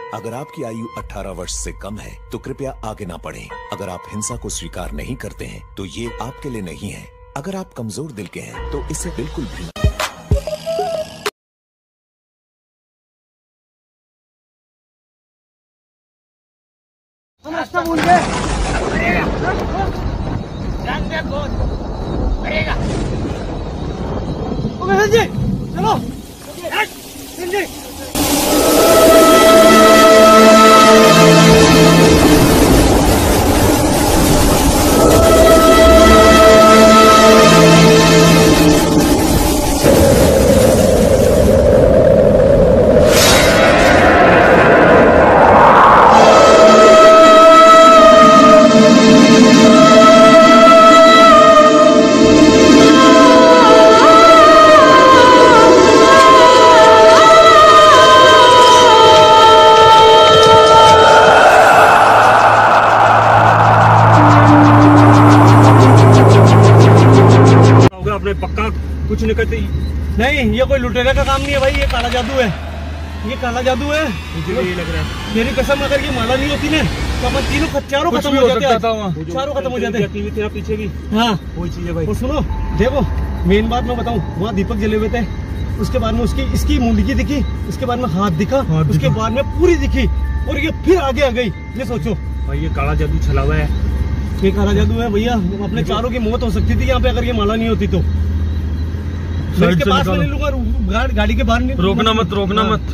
अगर आपकी आयु 18 वर्ष से कम है तो कृपया आगे ना बढ़ें। अगर आप हिंसा को स्वीकार नहीं करते हैं तो ये आपके लिए नहीं है। अगर आप कमजोर दिल के हैं तो इसे बिल्कुल भी ना। हम रास्ता भूल गए। जी चलो जी। पक्का कुछ नहीं करते। नहीं, ये कोई लुटेरे का काम नहीं है भाई, ये काला जादू है। ये काला जादू है। मुझे ये लग रहा है। मेरी कसम, अगर ये माला नहीं होती ना तो अपन चारों खत्म हो जाते हैं। चारों खत्म हो जाते हैं। तेरा पीछे भी हाँ कोई चीज है भाई। और सुनो, देखो मेन बात मैं बताऊँ, वहाँ दीपक जले हुए थे। उसके बाद में इसकी मुंडकी दिखी, उसके बाद में हाथ दिखा, उसके बाद में पूरी दिखी और ये फिर आगे आ गई। ये सोचो भाई, ये काला जादू छला हुआ है। ये काला जादू है भैया। अपने चारों की मौत हो सकती थी यहाँ पे अगर ये माला नहीं होती तो। मैं इसके पास में नहीं लूंगा, गाड़ी के बाहर नहीं। रोकना मत, रोकना मत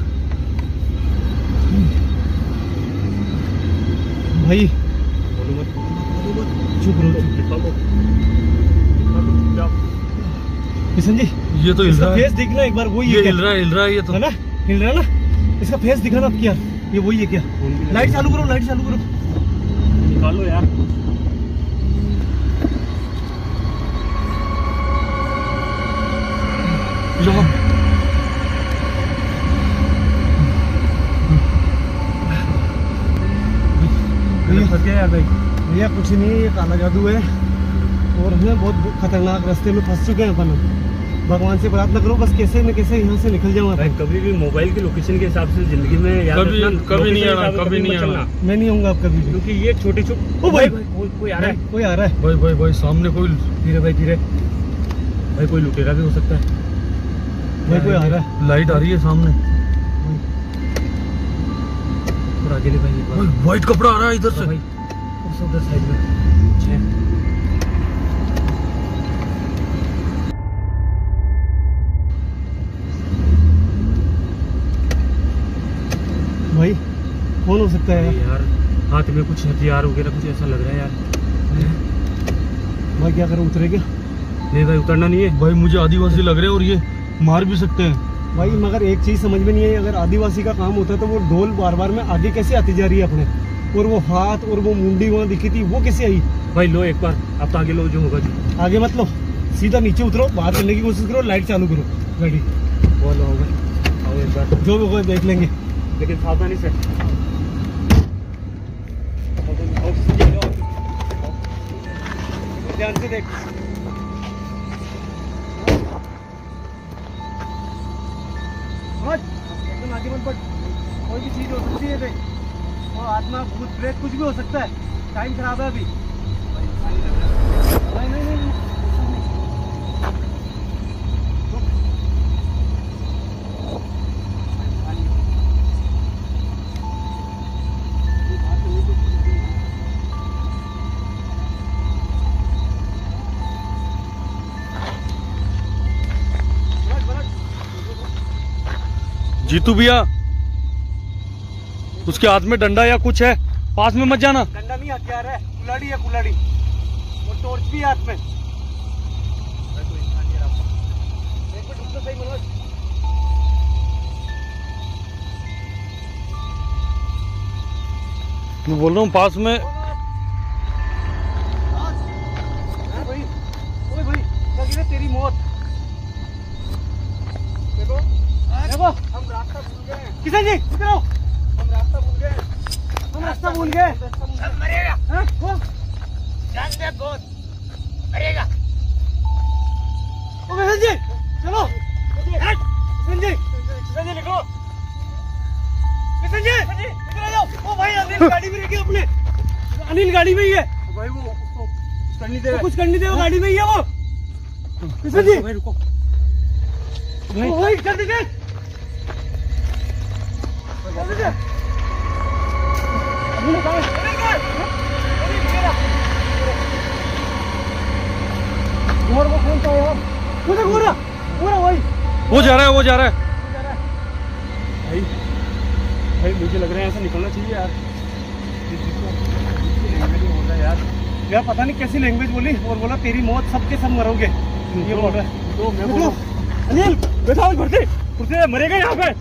भाई। चुप रहो। किशन जी, ये तो हिल रहा है। फेस दिखना एक बार, वही ये हिल रहा है ये तो है ना, हिल रहा है ना। इसका फेस दिखाना अब क्या, ये वही है क्या? लाइट चालू करो, लाइट चालू करो, निकालो यार। भैया कुछ नहीं है, ये काला जादू है और हमें बहुत खतरनाक रास्ते में फंस चुके हैं अपन। भगवान से प्रार्थना करो बस कैसे न कैसे यहाँ से निकल जाऊँ। कभी भी मोबाइल की लोकेशन के हिसाब से जिंदगी में कभी नहीं आना, कभी नहीं आना। मैं नहीं आऊंगा अब कभी भी, क्योंकि ये छोटे छोटे। ओ भाई, कोई आ रहा है, कोई आ रहा है। भाई भाई भाई सामने कोई। धीरे भाई धीरे भाई, कोई लुटेरा भी हो सकता है भाई। कोई आ रहा है, लाइट आ रही है सामने और आगे ले भाई। व्हाइट कपड़ा आ रहा है इधर से भाई, उधर साइड में। भाई कौन हो सकता है यार? हाथ में कुछ हथियार वगैरह कुछ ऐसा लग रहा है यार। भाई क्या करो, उतरे क्या? नहीं भाई, उतरना नहीं है भाई। मुझे आदिवासी लग रहे हैं और ये मार भी सकते हैं भाई। मगर एक चीज समझ में नहीं है, अगर आदिवासी का काम होता तो वो ढोल बार बार में आगे कैसे आती जा रही है अपने, और वो हाथ और वो मुंडी वहाँ दिखी थी, वो कैसे आई? भाई लो एक बार, अब तो आगे लो जो होगा जो। आगे मत लो, सीधा नीचे उतरो, बाहर चलने की कोशिश करो, लाइट चालू करो गाड़ी। वो लो भाई, आओ एक बार, जो भी होगा देख लेंगे, लेकिन सावधानी से। ध्यान से देख। आगे मत बढ़, कोई भी चीज हो सकती है भाई, और आत्मा भूत प्रेत कुछ भी हो सकता है। टाइम खराब है अभी। नहीं नहीं नहीं, जीतू भैया, उसके हाथ में डंडा या कुछ है, पास में मत जाना। डंडा नहीं, हथियार है, कुल्हाड़ी है, कुल्हाड़ी, और टॉर्च भी हाथ में। एक मिनट रुक तो सही मनोज। मैं बोल रहा हूँ पास में। भाई, ओए भाई, क्या गिरे तेरी मौत। देखो देखो, हम रास्ता भूल गए हैं। किशन जी इधर आओ, हम रास्ता भूल गए, हम रास्ता भूल गए। मरेगा, जान दे बहुत मरेगा। ओ किशन जी चलो, किशन जी निकलो, किशन जी। अनिल गाड़ी में रखी अपने, अनिल गाड़ी में ही है भाई, वो उसको करनी दे, कुछ करने दे, वो गाड़ी में ही है वो। किशन जी भाई रुको भाई, कर दीजिए और वो कौन सा है यार? पूरा पूरा पूरा वही वो जा रहा है, वो जा रहा है। भाई भाई मुझे लग रहा है ऐसा निकलना चाहिए यार। यार पता नहीं कैसी लैंग्वेज बोली और बोला तेरी मौत सबके सब मरोगे, ये बोल रहा है। तो मैं बोला अनिल बैठा हूँ, भरते मरेगा यहाँ पे।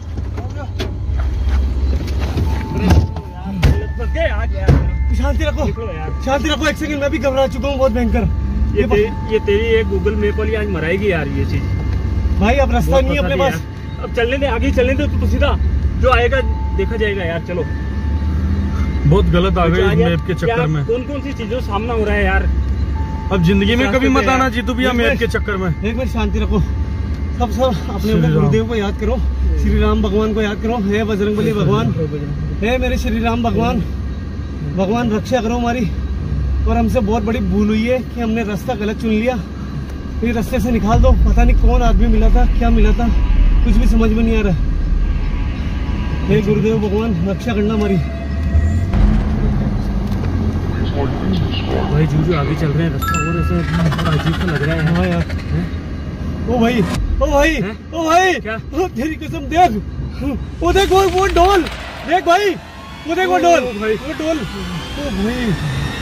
शांति रखो, शांति रखो, एक सेकंड, मैं भी घबरा चुका हूँ बहुत भयंकर। ये तेरी एक गूगल मैप वाली आज मराएगी यार ये चीज। भाई अब रास्ता नहीं है अपने पास, अब चलने दे, आगे चलने दे, तो सीधा जो आएगा देखा जाएगा यार। चलो, बहुत गलत आ गए मैप के चक्कर में। कौन कौन सी चीजों सामना हो रहा है यार। अब जिंदगी में कभी मत आना जीतू भैया मैप के चक्कर में। एक मिनट शांति रखो, सब अपने अपने गुरुदेव को याद करो, श्री राम भगवान को याद करो। हे बजरंगबली भगवान, हे मेरे श्री राम भगवान, भगवान रक्षा करो हमारी। और हमसे बहुत बड़ी भूल हुई है कि हमने रास्ता गलत चुन लिया, फिर रास्ते से निकाल दो। पता नहीं कौन आदमी मिला था, क्या मिला था, कुछ भी समझ में नहीं आ रहा। हे गुरुदेव भगवान रक्षा करना हमारी। भाई जो आगे चल रहे हैं रास्ता और ऐसे अजीब सा लग रहा है। हाँ यार, ओ भाई, ओ भाई, ओ भाई, क्या? ओ तेरी कसम देख, वो देख वो डोल देख भाई, वो देख वो डोल, वो डोल, ओ भाई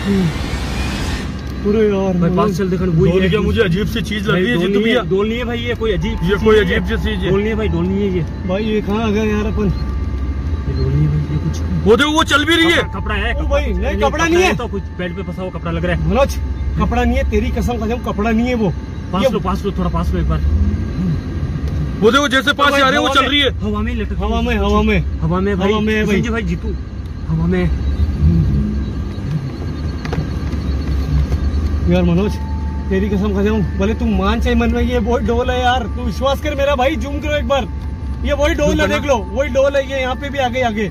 पूरे यार। भाई पास चल देखो, डोल क्या मुझे अजीब सी चीज लग रही है जीतू भैया। डोल नहीं है भाई, ये कोई अजीब चीज है। डोल नहीं है भाई, डोल नहीं है ये भाई। ये कहाँ आ गया यार अपन? ये डोल नहीं है भाई, ये कुछ वो देखो, वो चल भी रही है। कपड़ा है भाई, नहीं कपड़ा नहीं है, तो कुछ पेड़ पे फंसा हुआ कपड़ा लग रहा है। मनोज कपड़ा नहीं है, तेरी कसम कपड़ा नहीं है वो। पास लो, थोड़ा पास लो एक बार। वो देखो जैसे पास आ रहे हैं, वो चल रही है हवा में, लटक हवा में, हवा में, हवा में भाई, हवा में भाई भाई जीतू, हवा में यार। मनोज तेरी कसम खा जाऊं, भले तू मान चाहे मन में, ये वही डोल है यार, तू विश्वास कर मेरा भाई। जूम करो एक बार, ये वही डोल है, देख लो वही डोल है। ये यहाँ पे भी आगे आगे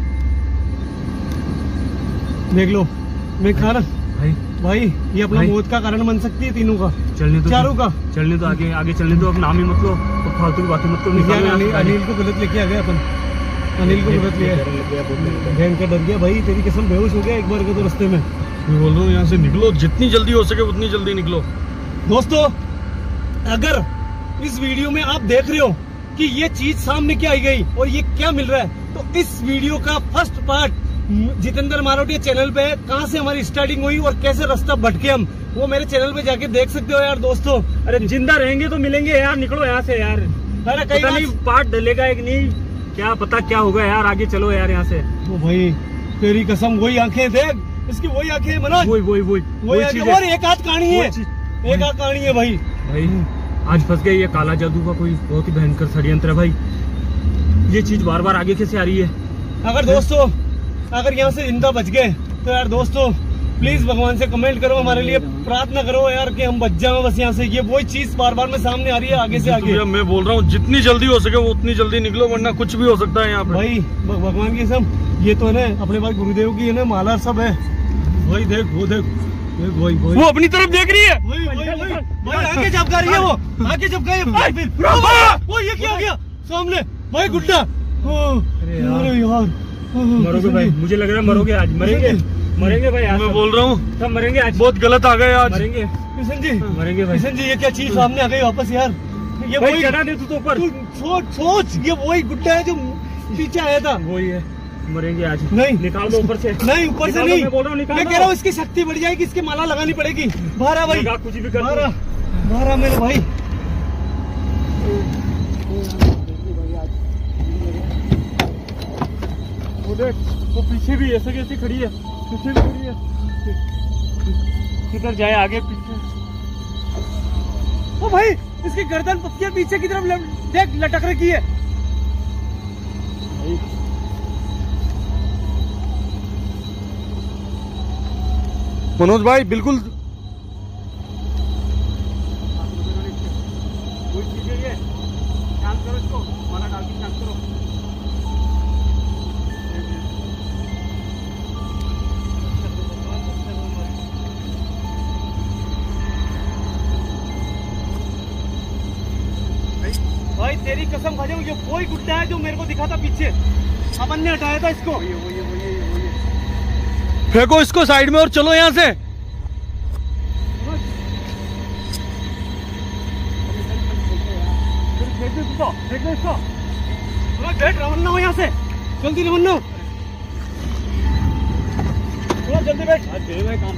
देख लो। मैं कहा ना भाई, ये अपना मौत का कारण बन सकती है तीनों का, चलने तो चारों का। चलने तो आगे आगे चलने तो, अब नाम ही मत लो, फालतू की बातें मत करो। अनिल को गलत लेके आ गए अपन, अनिल को गलत लिया, भयंकर डर गया भाई। तेरी कसम बेहोश हो गया एक बार के तो रास्ते में। मैं बोल रहा हूँ यहाँ से निकलो, जितनी जल्दी हो सके उतनी जल्दी निकलो। दोस्तों अगर इस वीडियो में आप देख रहे हो कि ये चीज सामने क्या आई गई और ये क्या मिल रहा है, तो इस वीडियो का first part Jitendra Marotiya channel पे है। कहाँ से हमारी स्टार्टिंग हुई और कैसे रास्ता भटके हम, वो मेरे चैनल पे जाके देख सकते हो यार दोस्तों। अरे जिंदा रहेंगे तो मिलेंगे यार, निकलो यहाँ से यार। अरे कहीं नहीं पार्ट डलेगा एक नहीं, क्या पता क्या होगा यार। आगे चलो यार यहाँ से। ओ भाई तेरी कसम, वही आंखें देख, इसकी वही आंखें है मनोज, वही आंखें। और एक हाथ कहानी है, एक हाथ कहानी है भाई। आज फंस गए, ये काला जादू का कोई बहुत ही भयंकर षड्यंत्र है भाई। ये चीज बार बार आगे कैसे आ रही है। अगर दोस्तों अगर यहाँ से जिंदा बच गए तो यार दोस्तों प्लीज भगवान से कमेंट करो, हमारे लिए प्रार्थना करो यार कि हम बच जाए बस यहाँ से। ये वही चीज बार बार में सामने आ रही है आगे से आगे। मैं बोल रहा हूँ जितनी जल्दी हो सके वो उतनी जल्दी निकलो, वरना कुछ भी हो सकता है यहाँ पे भाई। भगवान की सब ये तो है ना, अपने पास गुरुदेव की है ना माला सब है भाई। देख वो देख, वो अपनी तरफ देख रही है भाई, आगे झपका रही है वो, आगे झपका है। वो ये क्या गया सामने भाई, गुड्डा। अरे यार मरोगे भाई, मुझे लग रहा है मरोगे आज, मरेंगे भाई आज। मैं बोल रहा हूँ सब मरेंगे आज, बहुत गलत आ गए आज। मरेंगे किशन जी, मरेंगे भाई। किशन जी ये क्या चीज सामने आ गई वापस यार। ये वही चढ़ा दे तू तो ऊपर, सोच ये वही गुड्डा है जो पीछे आया था, वही है। मरेंगे आज, नहीं निकाल दो ऊपर से, नहीं ऊपर से नहीं, मैं बोल रहा हूँ निकाल। मैं कह रहा हूँ इसकी शक्ति बढ़ जाएगी, इसकी माला लगानी पड़ेगी। बारह भाई, कुछ भी कर, बारह मेरे भाई। वो देख, वो पीछे भी ऐसे कैसी खड़ी है, पीछे भी खड़ी है। किधर जाए, आगे पीछे। ओ भाई इसकी गर्दन पत्तियां पीछे की तरफ देख लटक रखी है। मनोज भाई बिल्कुल कोई चीज है ये, शांत करो इसको, माला डाल के शांत करो। तेरी कसम खा जाऊं, ये वही गुड्डा है जो मेरे को दिखा था पीछे, अपन ने हटाया था इसको। फेंको इसको साइड में और चलो यहाँ से। फेंको इसको, बैठ रवाना हो यहाँ से, जल्दी रवाना हो, जल्दी बैठ। भाई काम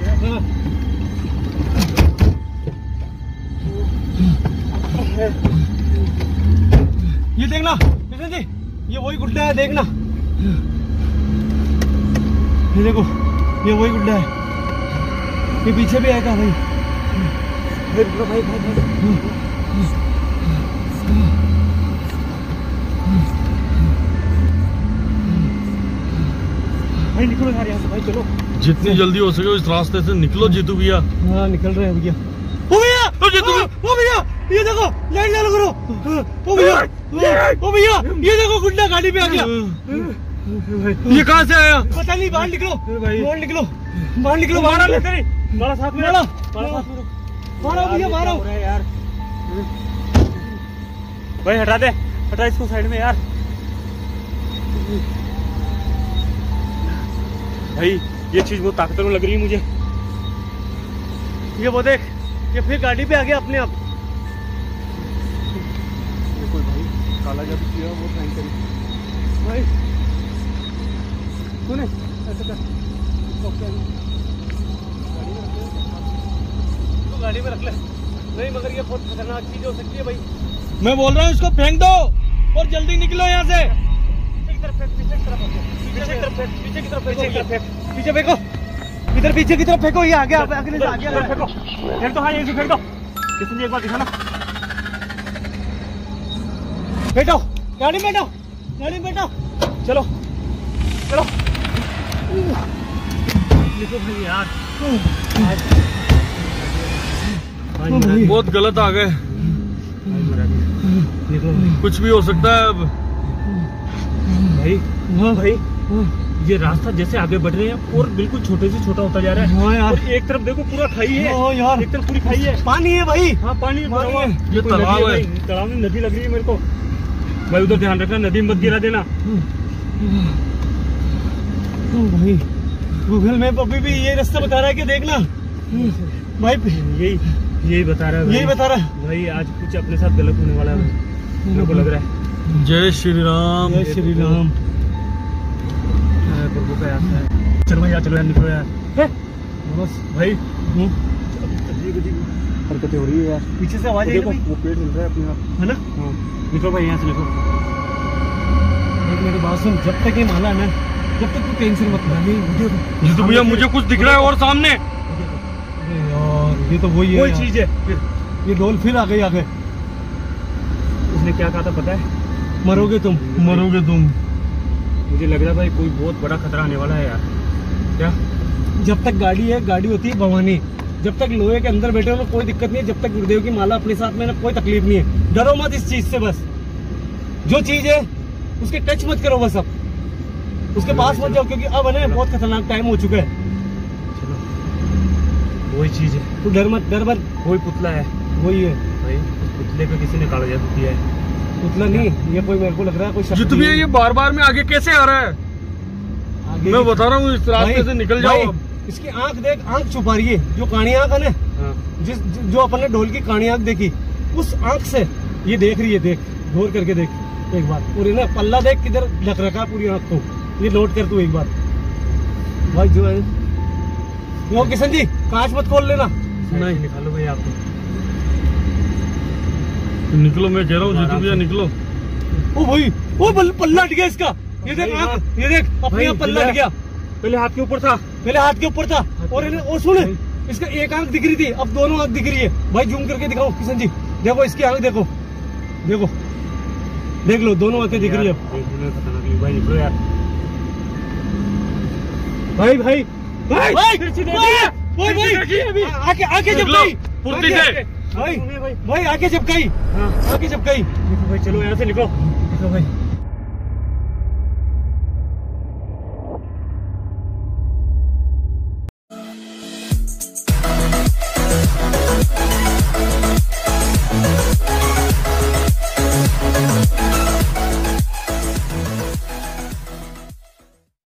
ये देखना किशन जी, ये वही गुड्डा है, देखना ये देखो, ये वही गुड्डा है, ये पीछे भी आएगा भाई। भाई भाई निकलो यार यहाँ से भाई, चलो जितनी जल्दी हो सके उस रास्ते से निकलो जीतू भैया। हाँ निकल रहे हैं भैया। ओ भैया, ओ भैया, ये देखो लाइन चालू करो। ओ भैया, ये देखो गुड्डा गाड़ी पे आ गया। ये कहाँ से आया पता नहीं, बाहर निकलो, बाहर निकलो, बाहर निकलो, बाहर आओ, बाहर साथ में आओ, बाहर आओ भैया, बाहर आओ यार। भाई हटा दे, हटा इसको साइड में यार। भाई ये चीज बहुत ताकतवर लग रही है मुझे। ये वो देख, ये फिर गाड़ी पे आ गया अपने आप। कोई भाई काला जादू किया वो ट्राई करी भाई, सुने ऐसा कर, तो गाड़ी में रख ले। नहीं मगर ये बहुत खतरनाक चीज हो सकती है भाई। मैं बोल रहा हूँ इसको फेंक दो और जल्दी निकलो यहाँ से। पीछे फेंको, इधर पीछे की तरफ फेंको, ये आगे आगे फेंको, फेंक दो। हाँ यहीं से फेंक दो, किसी एक बार दिखाना। बैठो गाड़ी में, बैठो गाड़ी में, बैठो, चलो चलो भाई यार। बहुत गलत आ गए, कुछ भी हो सकता है अब। भाई हाँ भाई, ये रास्ता जैसे आगे बढ़ रहे हैं और बिल्कुल छोटे से छोटा होता जा रहा है। हाँ यार, और एक तरफ देखो पूरा खाई है। हाँ यार, एक तरफ पूरी खाई है, पानी है भाई। हाँ पानी है, ये तालाब है, तालाब में नदी लग रही है मेरे को भाई। उधर ध्यान रखना, नदी में मत गिरा देना भाई। गूगल मैप अभी भी ये रास्ता बता रहा है कि देखना भाई, यही बता रहा है, यही बता रहा है भाई। आज कुछ अपने साथ गलत होने वाला है मेरे को लग रहा है। जय श्री राम, जय श्री राम। प्रभु का याद है। चलो भैया, चलो यार, निकलो यार। बस भाई हरकतें हो रही है यार, पीछे से आवाज आई है, वो पेड़ मिल रहा है अपने आप, है ना। निकलो भाई यहाँ से, निकलो। मेरी बात सुन, जब तक ये माला है ना, जब तक तू टेंशन मत ले। तो भैया मुझे कुछ दिख रहा है और सामने यार, ये तो वही है, वही चीज है। फिर ये डोल फिर आ गई आगे। उसने क्या कहा था पता है? मरोगे तुम, मरोगे तुम। मुझे लग रहा है भाई कोई बहुत बड़ा खतरा आने वाला है यार। क्या? जब तक गाड़ी है, गाड़ी होती है भवानी। जब तक लोहे के अंदर बैठे हो कोई दिक्कत नहीं है, जब तक गुरुदेव की माला अपने साथ में ना, कोई तकलीफ नहीं है। डरो मत इस चीज से, बस जो चीज है उसके टच मत करो, बस अब उसके पास मत जाओ, क्योंकि अब है ना बहुत खतरनाक टाइम हो चुका है। चलो वही चीज है, तू डर मत, डर मत। वही पुतला है, वही है भाई। उस पुतले पे किसी ने काला जादू किया है। पुतला नहीं, ये कोई मेरे को लग रहा है कोई शक्ति है। ये बार बार में आगे कैसे आ रहा है? आगे मैं बता रहा हूँ, इस रास्ते से निकल जाओ। इसकी आंख देख, आंख छुपा रही है, जो काणी आंख है ना, जो अपन ने ढोल की काणी आंख देखी, उस आंख से ये देख रही है। देख, गौर करके देख एक बार, पूरी ना पल्ला देख किधर ढक रखा है पूरी आंख को, ये नोट कर तू एक बार भाई। जो है वो किशन जी, कांच मत खोल लेना। नहीं निकालो भाई, आप निकलो, मैं कह रहा हूँ जीतू भैया निकलो। ओ भाई, वो पल्ला हट गया इसका, ये देख आंख, ये देख अपने आप पल्ला हट गया। पहले हाथ के ऊपर था, पहले हाथ के ऊपर था, और सुन, इसका एक आंख दिख रही थी, अब दोनों आंख दिख रही है भाई। जूम करके दिखाओ किशन जी, देखो इसकी आंख, देखो देखो, देख लो, दोनों आंखें दिख रही है भाई। निकलो यार भाई, भाई भाई भाई, आके जब गई फुर्ती से भाई, भाई आके जब गई, आके जब गई भाई। चलो यहाँ से निकलो, भाई